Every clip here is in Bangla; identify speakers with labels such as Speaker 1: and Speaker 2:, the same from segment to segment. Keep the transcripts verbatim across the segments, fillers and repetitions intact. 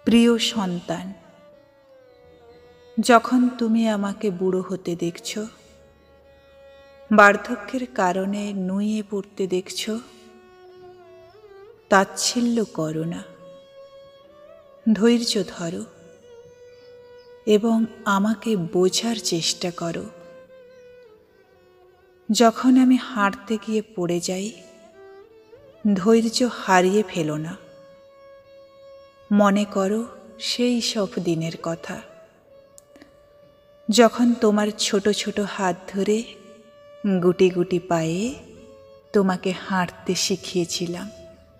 Speaker 1: প্রিয় সন্তান, যখন তুমি আমাকে বুড়ো হতে দেখছ, বার্ধক্যের কারণে নুয়ে পড়তে দেখছ, তাচ্ছিল্য করো না, ধৈর্য ধরো এবং আমাকে বোঝার চেষ্টা করো। যখন আমি হাঁটতে গিয়ে পড়ে যাই, ধৈর্য হারিয়ে ফেলো না। মনে করো সেই সব দিনের কথা, যখন তোমার ছোট ছোট হাত ধরে গুটি গুটি পায়ে তোমাকে হাঁটতে শিখিয়েছিলাম।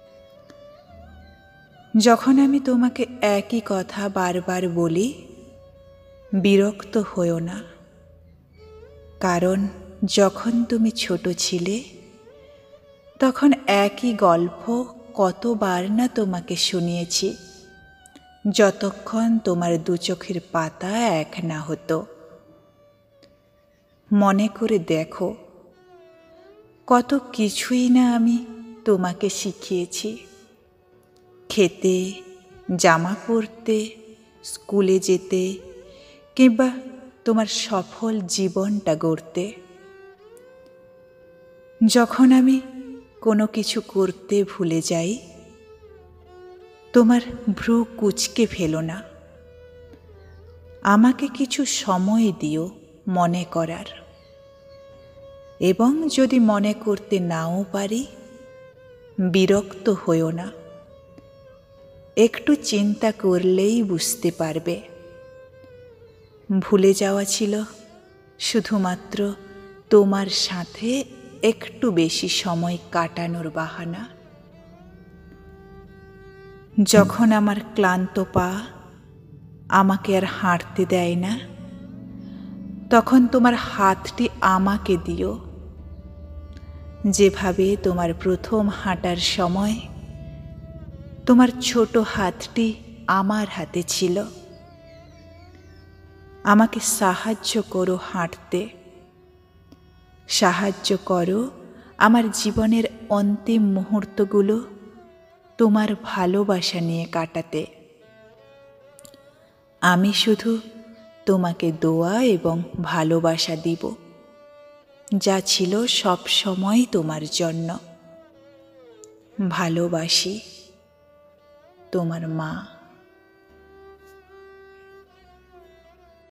Speaker 1: যখন আমি তোমাকে একই কথা বারবার বলি, বিরক্ত হও না, কারণ যখন তুমি ছোট ছিলে তখন একই গল্প কতবার না তোমাকে শুনিয়েছি, যতক্ষণ তোমার দু চোখের পাতা এক না হতো। মনে করে দেখো, কত কিছুই না আমি তোমাকে শিখিয়েছি। খেতে, জামা পরতে, স্কুলে যেতে কিংবা তোমার সফল জীবনটা গড়তে। যখন আমি কোনো কিছু করতে ভুলে যাই, তোমার ভ্রু কুঁচকে ফেলো না, আমাকে কিছু সময় দিও মনে করার। এবং যদি মনে করতে নাও পারি, বিরক্ত হও না, একটু চিন্তা করলেই বুঝতে পারবে। ভুলে যাওয়া ছিল শুধুমাত্র তোমার সাথে একটু বেশি সময় কাটানোর বাহানা। যখন আমার ক্লান্ত পা আমাকে আর হাঁটতে দেয় না, তখন তোমার হাতটি আমাকে দিও, যেভাবে তোমার প্রথম হাঁটার সময় তোমার ছোট হাতটি আমার হাতে ছিল। আমাকে সাহায্য করো হাঁটতে, সাহায্য করো আমার জীবনের অন্তিম মুহূর্তগুলো তোমার ভালোবাসা নিয়ে কাটাতে। আমি শুধু তোমাকে দোয়া এবং ভালোবাসা দিব, যা ছিল সব সময় তোমার জন্য। ভালোবাসি, তোমার মা।